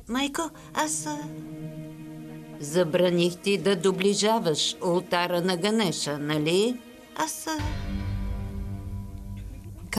Майко, аз... Забраних ти да доближаваш ултара на Ганеша, нали? Аз...